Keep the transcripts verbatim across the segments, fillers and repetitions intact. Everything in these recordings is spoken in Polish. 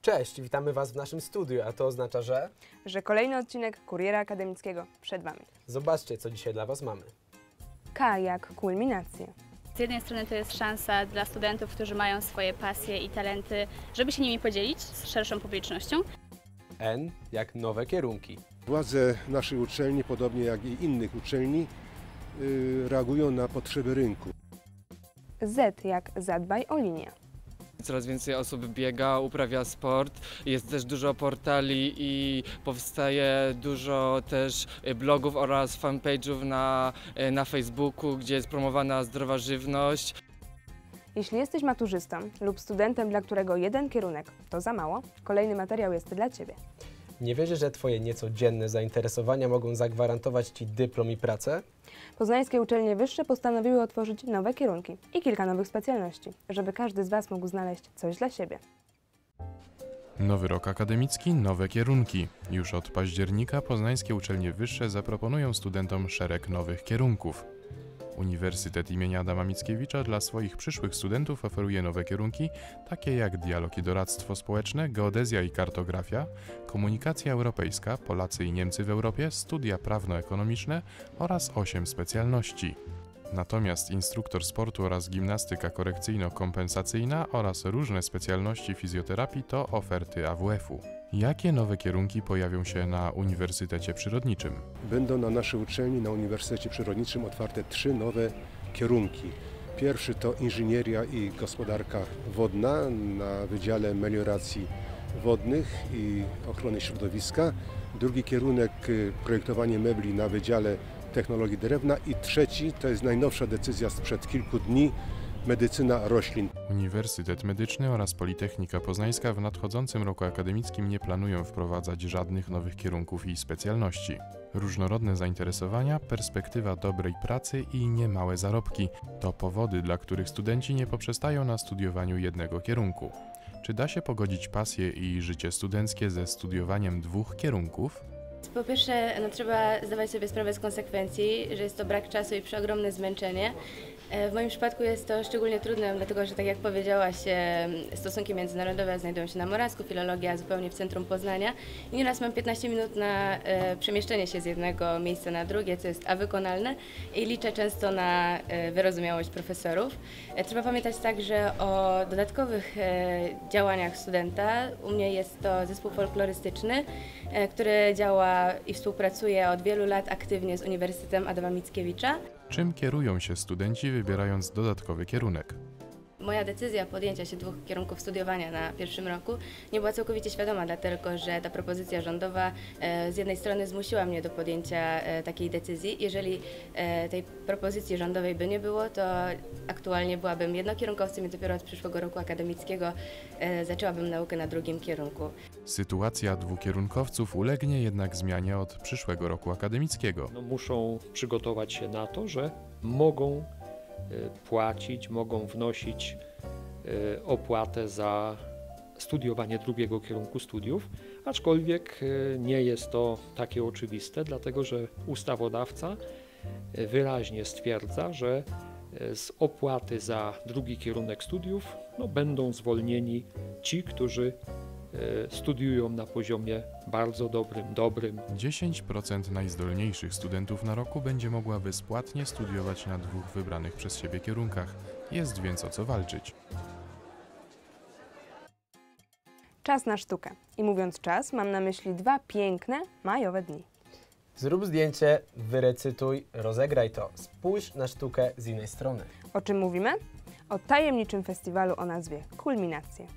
Cześć, witamy Was w naszym studiu, a to oznacza, że... że kolejny odcinek Kuriera Akademickiego przed Wami. Zobaczcie, co dzisiaj dla Was mamy. K jak kulminację. Z jednej strony to jest szansa dla studentów, którzy mają swoje pasje i talenty, żeby się nimi podzielić z szerszą publicznością. N jak nowe kierunki. Władze naszej uczelni, podobnie jak i innych uczelni, yy, reagują na potrzeby rynku. Z jak zadbaj o linię. Coraz więcej osób biega, uprawia sport, jest też dużo portali i powstaje dużo też blogów oraz fanpage'ów na, na Facebooku, gdzie jest promowana zdrowa żywność. Jeśli jesteś maturzystą lub studentem, dla którego jeden kierunek to za mało, kolejny materiał jest dla Ciebie. Nie wierzysz, że Twoje nieco dzienne zainteresowania mogą zagwarantować Ci dyplom i pracę? Poznańskie uczelnie wyższe postanowiły otworzyć nowe kierunki i kilka nowych specjalności, żeby każdy z Was mógł znaleźć coś dla siebie. Nowy rok akademicki, nowe kierunki. Już od października poznańskie uczelnie wyższe zaproponują studentom szereg nowych kierunków. Uniwersytet imienia Adama Mickiewicza dla swoich przyszłych studentów oferuje nowe kierunki, takie jak dialog i doradztwo społeczne, geodezja i kartografia, komunikacja europejska, Polacy i Niemcy w Europie, studia prawno-ekonomiczne oraz osiem specjalności. Natomiast instruktor sportu oraz gimnastyka korekcyjno-kompensacyjna oraz różne specjalności fizjoterapii to oferty A W F-u. Jakie nowe kierunki pojawią się na Uniwersytecie Przyrodniczym? Będą na naszej uczelni, na Uniwersytecie Przyrodniczym otwarte trzy nowe kierunki. Pierwszy to inżynieria i gospodarka wodna na Wydziale Melioracji Wodnych i Ochrony Środowiska. Drugi kierunek projektowanie mebli na Wydziale Technologii Drewna i trzeci, to jest najnowsza decyzja sprzed kilku dni, medycyna roślin. Uniwersytet Medyczny oraz Politechnika Poznańska w nadchodzącym roku akademickim nie planują wprowadzać żadnych nowych kierunków i specjalności. Różnorodne zainteresowania, perspektywa dobrej pracy i niemałe zarobki to powody, dla których studenci nie poprzestają na studiowaniu jednego kierunku. Czy da się pogodzić pasję i życie studenckie ze studiowaniem dwóch kierunków? Po pierwsze, no, trzeba zdawać sobie sprawę z konsekwencji, że jest to brak czasu i przeogromne zmęczenie. W moim przypadku jest to szczególnie trudne, dlatego że tak jak powiedziałaś, stosunki międzynarodowe znajdują się na Morawsku, filologia zupełnie w centrum Poznania i nieraz mam piętnaście minut na e, przemieszczenie się z jednego miejsca na drugie, co jest a wykonalne i liczę często na e, wyrozumiałość profesorów. E, trzeba pamiętać także o dodatkowych e, działaniach studenta. U mnie jest to zespół folklorystyczny, e, który działa i współpracuje od wielu lat aktywnie z Uniwersytetem Adama Mickiewicza. Czym kierują się studenci, wybierając dodatkowy kierunek? Moja decyzja podjęcia się dwóch kierunków studiowania na pierwszym roku nie była całkowicie świadoma, dlatego że ta propozycja rządowa e, z jednej strony zmusiła mnie do podjęcia e, takiej decyzji. Jeżeli e, tej propozycji rządowej by nie było, to aktualnie byłabym jednokierunkowcem i dopiero od przyszłego roku akademickiego e, zaczęłabym naukę na drugim kierunku. Sytuacja dwukierunkowców ulegnie jednak zmianie od przyszłego roku akademickiego. No, muszą przygotować się na to, że mogą płacić, mogą wnosić opłatę za studiowanie drugiego kierunku studiów, aczkolwiek nie jest to takie oczywiste, dlatego że ustawodawca wyraźnie stwierdza, że z opłaty za drugi kierunek studiów no, będą zwolnieni ci, którzy studiują na poziomie bardzo dobrym, dobrym. dziesięć procent najzdolniejszych studentów na roku będzie mogła bezpłatnie studiować na dwóch wybranych przez siebie kierunkach. Jest więc o co walczyć. Czas na sztukę. I mówiąc czas, mam na myśli dwa piękne, majowe dni. Zrób zdjęcie, wyrecytuj, rozegraj to. Spójrz na sztukę z innej strony. O czym mówimy? O tajemniczym festiwalu o nazwie Kulminacje.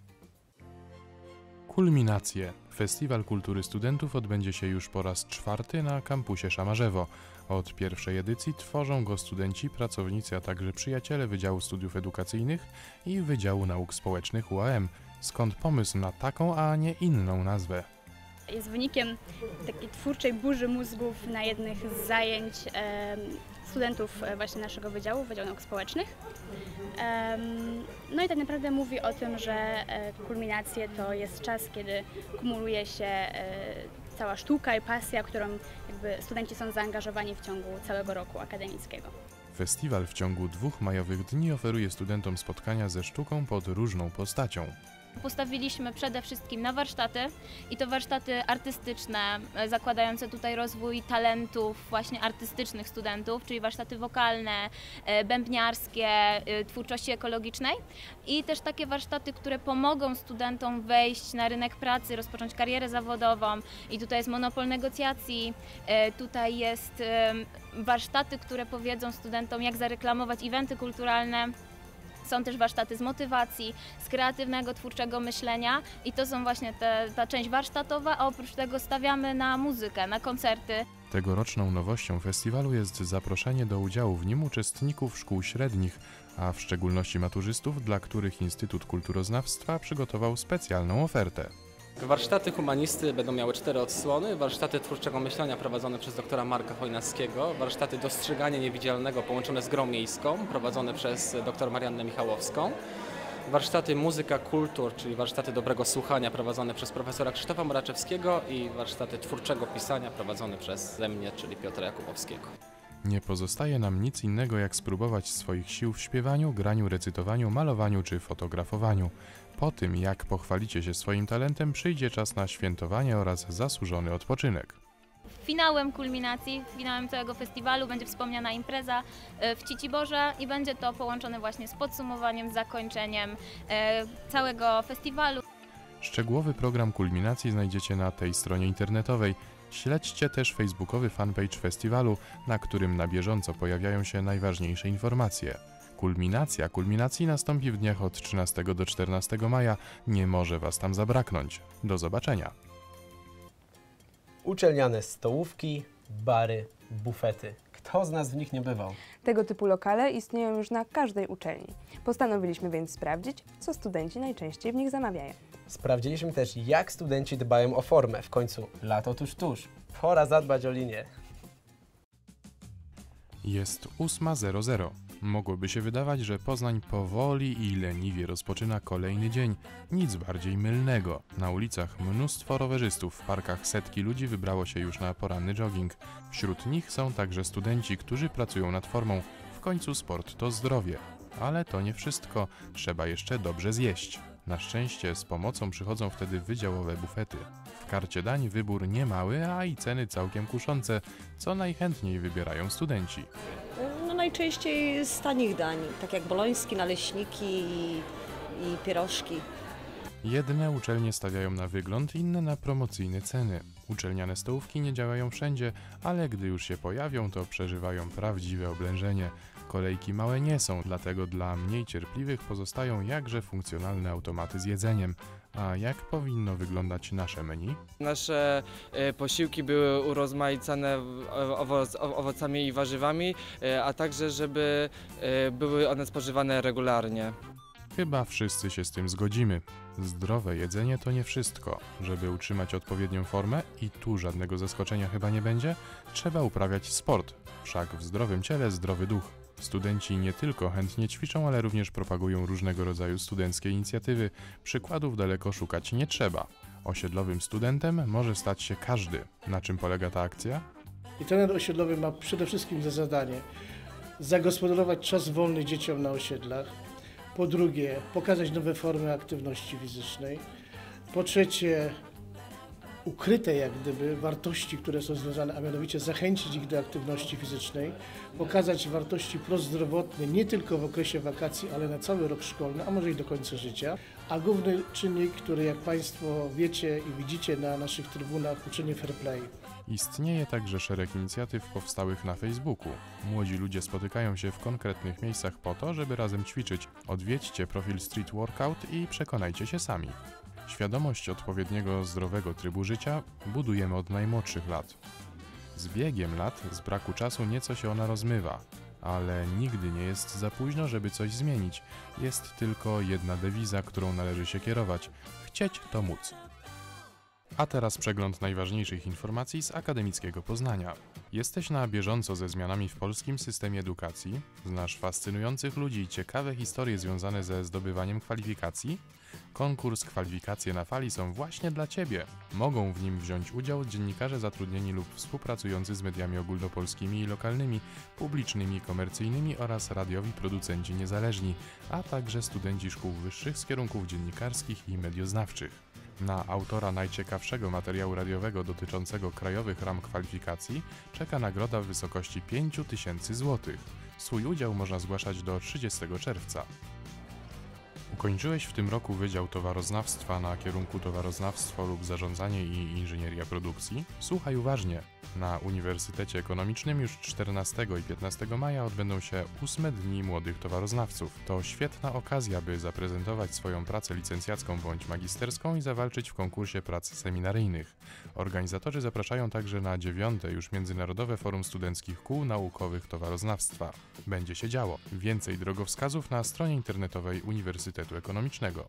Kulminacje. Festiwal Kultury Studentów odbędzie się już po raz czwarty na kampusie Szamarzewo. Od pierwszej edycji tworzą go studenci, pracownicy, a także przyjaciele Wydziału Studiów Edukacyjnych i Wydziału Nauk Społecznych U A M. Skąd pomysł na taką, a nie inną nazwę? Jest wynikiem takiej twórczej burzy mózgów na jednych z zajęć e, studentów właśnie naszego wydziału, Wydziału Nauk Społecznych. E, no i tak naprawdę mówi o tym, że e, kulminacje to jest czas, kiedy kumuluje się e, cała sztuka i pasja, którą jakby studenci są zaangażowani w ciągu całego roku akademickiego. Festiwal w ciągu dwóch majowych dni oferuje studentom spotkania ze sztuką pod różną postacią. Postawiliśmy przede wszystkim na warsztaty i to warsztaty artystyczne, zakładające tutaj rozwój talentów właśnie artystycznych studentów, czyli warsztaty wokalne, bębniarskie, twórczości ekologicznej i też takie warsztaty, które pomogą studentom wejść na rynek pracy, rozpocząć karierę zawodową i tutaj jest monopol negocjacji, tutaj jest warsztaty, które powiedzą studentom, jak zareklamować eventy kulturalne. Są też warsztaty z motywacji, z kreatywnego, twórczego myślenia i to są właśnie te, ta część warsztatowa, a oprócz tego stawiamy na muzykę, na koncerty. Tegoroczną nowością festiwalu jest zaproszenie do udziału w nim uczestników szkół średnich, a w szczególności maturzystów, dla których Instytut Kulturoznawstwa przygotował specjalną ofertę. Warsztaty humanisty będą miały cztery odsłony, warsztaty twórczego myślenia prowadzone przez doktora Marka Chojnackiego, warsztaty dostrzegania niewidzialnego połączone z grą miejską prowadzone przez dr Mariannę Michałowską, warsztaty muzyka kultur, czyli warsztaty dobrego słuchania prowadzone przez profesora Krzysztofa Moraczewskiego i warsztaty twórczego pisania prowadzone przez mnie, czyli Piotra Jakubowskiego. Nie pozostaje nam nic innego, jak spróbować swoich sił w śpiewaniu, graniu, recytowaniu, malowaniu czy fotografowaniu. Po tym, jak pochwalicie się swoim talentem, przyjdzie czas na świętowanie oraz zasłużony odpoczynek. Finałem kulminacji, finałem całego festiwalu będzie wspomniana impreza w Ciciborze i będzie to połączone właśnie z podsumowaniem, zakończeniem całego festiwalu. Szczegółowy program kulminacji znajdziecie na tej stronie internetowej. Śledźcie też facebookowy fanpage festiwalu, na którym na bieżąco pojawiają się najważniejsze informacje. Kulminacja kulminacji nastąpi w dniach od trzynastego do czternastego maja. Nie może Was tam zabraknąć. Do zobaczenia. Uczelniane stołówki, bary, bufety. Kto z nas w nich nie bywał? Tego typu lokale istnieją już na każdej uczelni. Postanowiliśmy więc sprawdzić, co studenci najczęściej w nich zamawiają. Sprawdziliśmy też, jak studenci dbają o formę. W końcu lato tuż tuż. Pora zadbać o linię. Jest ósma zero zero. Mogłoby się wydawać, że Poznań powoli i leniwie rozpoczyna kolejny dzień. Nic bardziej mylnego. Na ulicach mnóstwo rowerzystów, w parkach setki ludzi wybrało się już na poranny jogging. Wśród nich są także studenci, którzy pracują nad formą. W końcu sport to zdrowie. Ale to nie wszystko. Trzeba jeszcze dobrze zjeść. Na szczęście z pomocą przychodzą wtedy wydziałowe bufety. W karcie dań wybór niemały, a i ceny całkiem kuszące, co najchętniej wybierają studenci. No najczęściej z tanich dań, tak jak boloński, naleśniki i, i pierożki. Jedne uczelnie stawiają na wygląd, inne na promocyjne ceny. Uczelniane stołówki nie działają wszędzie, ale gdy już się pojawią, to przeżywają prawdziwe oblężenie. Kolejki małe nie są, dlatego dla mniej cierpliwych pozostają jakże funkcjonalne automaty z jedzeniem. A jak powinno wyglądać nasze menu? Nasze e, posiłki były urozmaicane owoc, owocami i warzywami, e, a także żeby e, były one spożywane regularnie. Chyba wszyscy się z tym zgodzimy. Zdrowe jedzenie to nie wszystko. Żeby utrzymać odpowiednią formę, i tu żadnego zaskoczenia chyba nie będzie, trzeba uprawiać sport. Wszak w zdrowym ciele zdrowy duch. Studenci nie tylko chętnie ćwiczą, ale również propagują różnego rodzaju studenckie inicjatywy. Przykładów daleko szukać nie trzeba. Osiedlowym studentem może stać się każdy. Na czym polega ta akcja? I trener osiedlowy ma przede wszystkim za zadanie zagospodarować czas wolny dzieciom na osiedlach. Po drugie, pokazać nowe formy aktywności fizycznej. Po trzecie, ukryte jak gdyby wartości, które są związane, a mianowicie zachęcić ich do aktywności fizycznej, pokazać wartości prozdrowotne nie tylko w okresie wakacji, ale na cały rok szkolny, a może i do końca życia. A główny czynnik, który jak Państwo wiecie i widzicie na naszych trybunach, uczenie fair play. Istnieje także szereg inicjatyw powstałych na Facebooku. Młodzi ludzie spotykają się w konkretnych miejscach po to, żeby razem ćwiczyć. Odwiedźcie profil Street Workout i przekonajcie się sami. Świadomość odpowiedniego, zdrowego trybu życia budujemy od najmłodszych lat. Z biegiem lat, z braku czasu nieco się ona rozmywa, ale nigdy nie jest za późno, żeby coś zmienić. Jest tylko jedna dewiza, którą należy się kierować. Chcieć to móc. A teraz przegląd najważniejszych informacji z akademickiego Poznania. Jesteś na bieżąco ze zmianami w polskim systemie edukacji? Znasz fascynujących ludzi i ciekawe historie związane ze zdobywaniem kwalifikacji? Konkurs Kwalifikacje na Fali są właśnie dla Ciebie. Mogą w nim wziąć udział dziennikarze zatrudnieni lub współpracujący z mediami ogólnopolskimi i lokalnymi, publicznymi, komercyjnymi oraz radiowi producenci niezależni, a także studenci szkół wyższych z kierunków dziennikarskich i medioznawczych. Na autora najciekawszego materiału radiowego dotyczącego krajowych ram kwalifikacji czeka nagroda w wysokości pięć tysięcy złotych. Swój udział można zgłaszać do trzydziestego czerwca. Ukończyłeś w tym roku Wydział Towaroznawstwa na kierunku Towaroznawstwo lub Zarządzanie i Inżynieria Produkcji? Słuchaj uważnie. Na Uniwersytecie Ekonomicznym już czternastego i piętnastego maja odbędą się ósme Dni Młodych Towaroznawców. To świetna okazja, by zaprezentować swoją pracę licencjacką bądź magisterską i zawalczyć w konkursie prac seminaryjnych. Organizatorzy zapraszają także na dziewiąte już Międzynarodowe Forum Studenckich Kół Naukowych Towaroznawstwa. Będzie się działo. Więcej drogowskazów na stronie internetowej Uniwersytetu Ekonomicznego.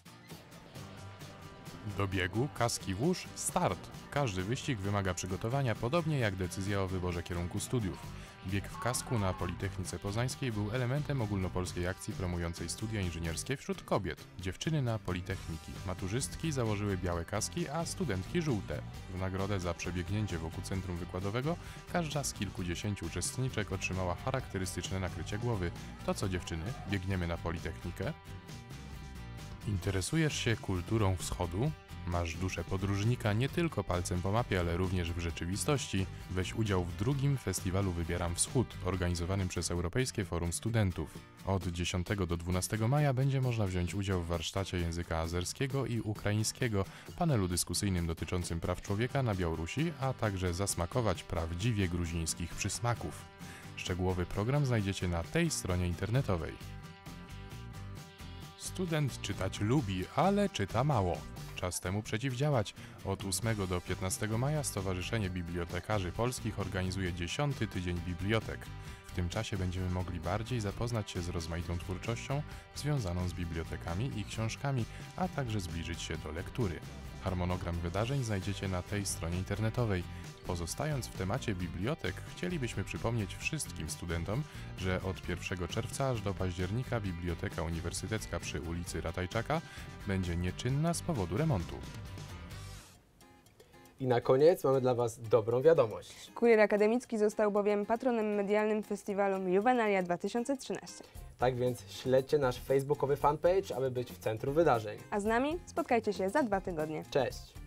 Do biegu, kaski włóż, start! Każdy wyścig wymaga przygotowania, podobnie jak decyzja o wyborze kierunku studiów. Bieg w kasku na Politechnice Poznańskiej był elementem ogólnopolskiej akcji promującej studia inżynierskie wśród kobiet. Dziewczyny na Politechniki, maturzystki założyły białe kaski, a studentki żółte. W nagrodę za przebiegnięcie wokół centrum wykładowego każda z kilkudziesięciu uczestniczek otrzymała charakterystyczne nakrycie głowy. To co, dziewczyny, biegniemy na Politechnikę? Interesujesz się kulturą wschodu? Masz duszę podróżnika nie tylko palcem po mapie, ale również w rzeczywistości. Weź udział w drugim festiwalu Wybieram Wschód, organizowanym przez Europejskie Forum Studentów. Od dziesiątego do dwunastego maja będzie można wziąć udział w warsztacie języka azerskiego i ukraińskiego, panelu dyskusyjnym dotyczącym praw człowieka na Białorusi, a także zasmakować prawdziwie gruzińskich przysmaków. Szczegółowy program znajdziecie na tej stronie internetowej. Student czytać lubi, ale czyta mało. Czas temu przeciwdziałać. Od ósmego do piętnastego maja Stowarzyszenie Bibliotekarzy Polskich organizuje dziesiąty Tydzień Bibliotek. W tym czasie będziemy mogli bardziej zapoznać się z rozmaitą twórczością związaną z bibliotekami i książkami, a także zbliżyć się do lektury. Harmonogram wydarzeń znajdziecie na tej stronie internetowej. Pozostając w temacie bibliotek, chcielibyśmy przypomnieć wszystkim studentom, że od pierwszego czerwca aż do października Biblioteka Uniwersytecka przy ulicy Ratajczaka będzie nieczynna z powodu remontu. I na koniec mamy dla Was dobrą wiadomość. Kurier Akademicki został bowiem patronem medialnym festiwalu Juvenalia dwa tysiące trzynaście. Tak więc śledźcie nasz facebookowy fanpage, aby być w centrum wydarzeń. A z nami spotkajcie się za dwa tygodnie. Cześć!